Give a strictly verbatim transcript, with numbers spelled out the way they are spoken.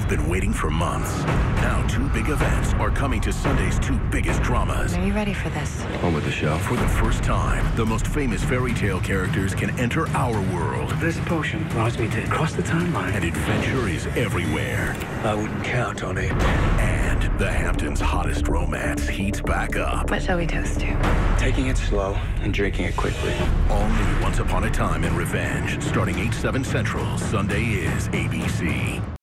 been waiting for months. Now two big events are coming to Sunday's two biggest dramas. Are you ready for this? On with the show. For the first time, the most famous fairy tale characters can enter our world. This potion allows me to cross the timeline. And adventure is everywhere. I wouldn't count on it. And the Hamptons' hottest romance heats back up. What shall we toast to? Taking it slow and drinking it quickly. All new Once Upon a Time in Revenge, starting eight, seven Central. Sunday is A B C.